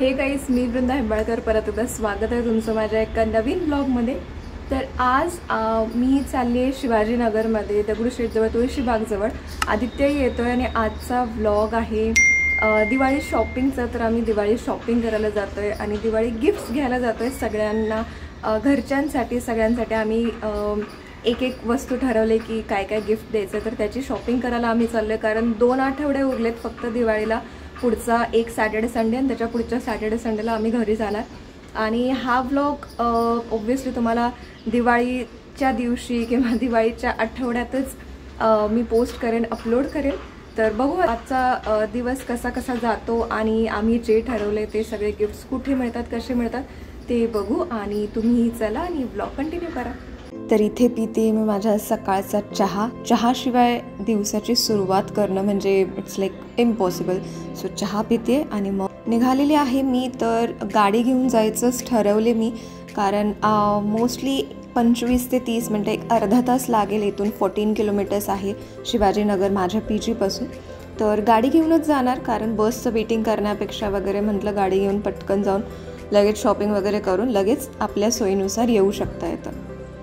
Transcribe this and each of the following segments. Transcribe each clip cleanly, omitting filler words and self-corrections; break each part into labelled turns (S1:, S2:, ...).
S1: Hey guys, मी वृंदा हेंबाळकर परत एकदा स्वागत आहे तुमचं माझ्या एका नवीन ब्लॉगमध्ये। तर आज मी चालली आहे शिवाजीनगरमध्ये, दगडूशेठजवळ तुळशीबागजवळ आदित्य येतोय आणि आजचा व्लॉग आहे दिवाळी शॉपिंगचा। तर आम्ही दिवाळी शॉपिंग करायला जातोय आणि दिवाळी गिफ्ट्स घ्यायला जातोय सगळ्यांना, घरच्यांसाठी सगळ्यांसाठी। आम्ही एक एक वस्तू ठरवले की काय काय गिफ्ट द्यायचं, तर त्याची शॉपिंग करायला आम्ही चाललोय कारण 2 आठवडे उरलेत फक्त दिवाळीला। पुढचा एक सॅटर्डे संडे आणि त्याच्या पुढच्या सॅटर्डे संडेला आम्ही घरी जाणार। आणि हा व्लॉग ऑब्व्हियसली तुम्हाला दिवाळीच्या दिवशी किंवा दिवाळीच्या आठवड्यातच मी पोस्ट करेन, अपलोड करेन। तर बघू आजचा दिवस कसा कसा जातो आणि आम्ही जे ठरवले ते सगळे गिफ्ट्स कुठे मिळतात, कसे मिळतात ते बघू। आणि तुम्ही चला आणि व्लॉग कंटिन्यू करा। तर इथे पिते मी माझ्या सकाळचा चहा। चहाशिवाय दिवसाची सुरुवात करणं म्हणजे इट्स लाईक इम्पॉसिबल। सो चहा पिते आणि मग निघालेली आहे मी। तर गाडी घेऊन जायचंच ठरवले मी, कारण मोस्टली 25 ते 30 मिनटं, एक अर्धा तास लागेल। इथून 14 किलोमीटर्स आहे शिवाजीनगर माझ्या PG पासून। तर गाडी घेऊनच जाणार, कारण बसचं वेटिंग करण्यापेक्षा वगैरे म्हटलं गाडी घेऊन पटकन जाऊन लगेच शॉपिंग वगैरे करून लगेच आपल्या सोयीनुसार येऊ शकता येतं।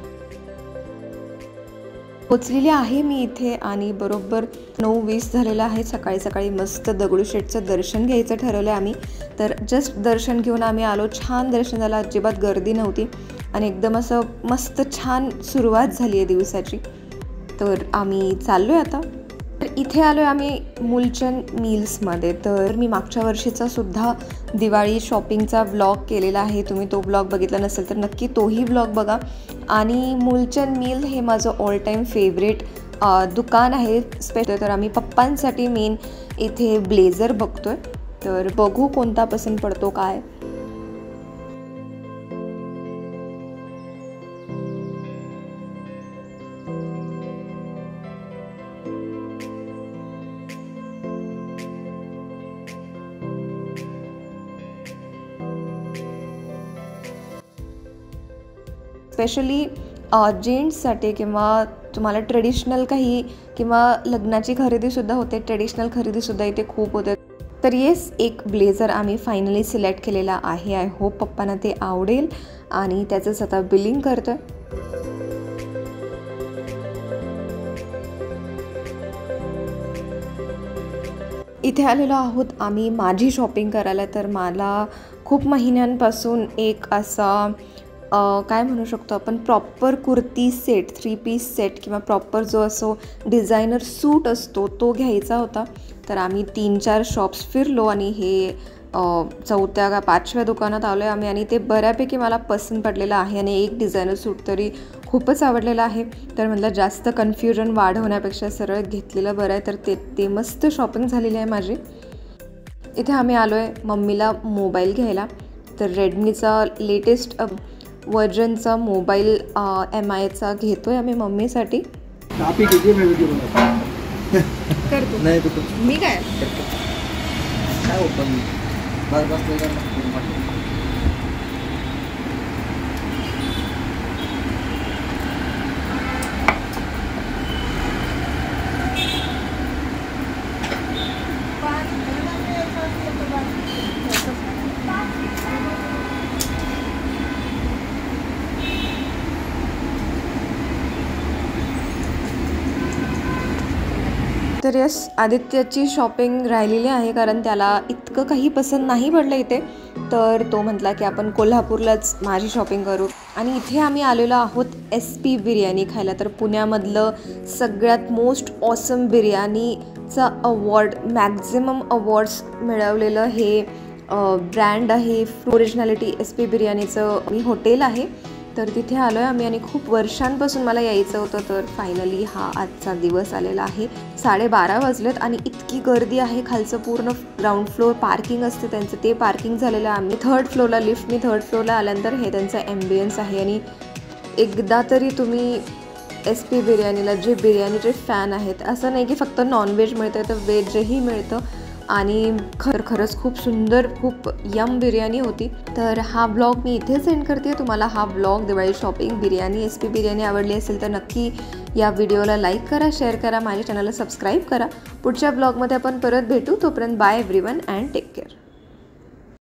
S1: पोचलेली आहे मी इथे आणि बरोबर 9:20 झालेला आहे। सकाळी सकाळी मस्त दगडूशेठचं दर्शन घ्यायचं ठरवलं आम्ही। तर जस्ट दर्शन घेऊन आम्ही आलो, छान दर्शन झालं, अजिबात गर्दी नव्हती आणि एकदम असं मस्त छान सुरुवात झाली आहे दिवसाची। तर आम्ही चाललो आहे आता। तर इथे आलो आहे आम्ही मूलचंद मिल्समध्ये। तर मी मागच्या वर्षीचा सुद्धा दिवाळी शॉपिंगचा व्लॉग केलेला आहे, तुम्ही तो व्लॉग बघितला नसेल तर नक्की तोही व्लॉग बघा। आणि मूलचंद मिल हे माझं ऑल टाईम फेवरेट दुकान आहे स्पेशल। तर आम्ही पप्पांसाठी मेन इथे ब्लेझर बघतोय, तर बघू कोणता पसंत पडतो काय। स्पेशली जेंट्ससाठी किंवा तुम्हाला ट्रेडिशनल काही किंवा लग्नाची खरेदीसुद्धा होते, ट्रेडिशनल खरेदीसुद्धा इथे खूप होते। तर येस, एक ब्लेझर आम्ही फायनली सिलेक्ट केलेला आहे। आय होप पप्पांना ते आवडेल आणि त्याचंच आता बिलिंग करतोय। इथे आलेलो आहोत आम्ही माझी शॉपिंग करायला। तर मला खूप महिन्यांपासून एक असा काय म्हणू शकतो आपण, proper kurti set, 3 piece set किंवा प्रॉपर जो असो डिझायनर सूट असतो तो घ्यायचा होता। तर आम्ही 3-4 शॉप्स फिरलो आणि हे 4थ्या का 5व्या दुकानात आलो आहे आम्ही आणि ते बऱ्यापैकी मला पसंत पडलेलं आहे आणि एक डिझायनर सूट तरी खूपच आवडलेलं आहे। तर म्हटलं जास्त कन्फ्युजन वाढवण्यापेक्षा सरळ घेतलेलं बरं आहे। तर ते मस्त शॉपिंग झालेली आहे माझी। इथे आम्ही आलो आहे मम्मीला मोबाईल घ्यायला। तर रेडमीचा लेटेस्ट वर्जनचा मोबाईल MIचा घेतो आहे आम्ही मम्मीसाठी। मी काय तर यस, आदित्यची शॉपिंग राहिलेली आहे कारण त्याला इतकं काही पसंत नाही पडलं इथे। तर तो म्हटला की आपण कोल्हापूरलाच माझी शॉपिंग करू। आणि इथे आम्ही आलेलो आहोत SP बिर्याणी खायला। तर पुण्यामधलं सगळ्यात मोस्ट ऑसम बिर्याणीचा अवॉर्ड, मॅक्झिमम अवॉर्ड्स मिळवलेलं हे ब्रँड आहे, ओरिजिनॅलिटी SP बिर्याणीचं हॉटेल आहे। तर तिथे आलो आहे आम्ही आणि खूप वर्षांपासून मला यायचं होतं। तर फायनली हा आजचा दिवस आलेला आहे। 12:30 वाजलेत आणि इतकी गर्दी आहे। खालचं पूर्ण ग्राउंड फ्लोअर पार्किंग असते त्यांचं, ते पार्किंग झालेलं आहे। आम्ही 3rd फ्लोअरला लिफ्टनी 3rd फ्लोअरला आल्यानंतर हे त्यांचा ॲम्बियन्स आहे। आणि एकदा तरी तुम्ही SP बिर्याणीला, जे बिर्याणीचे फॅन आहेत, असं नाही की फक्त नॉनव्हेज मिळतं तर व्हेजही मिळतं आणि खरंच खूप सुंदर, खूप यम बिर्याणी होती। तर हा ब्लॉग मी इथेच एंड करते। तुम्हाला हा blog Diwali shopping biryani SP biryani आवडली असेल तर नक्की या व्हिडिओला लाईक करा, शेअर करा, माझ्या चॅनलला सबस्क्राईब करा। पुढच्या ब्लॉगमध्ये आपण परत भेटू, तोपर्यंत bye everyone and take care.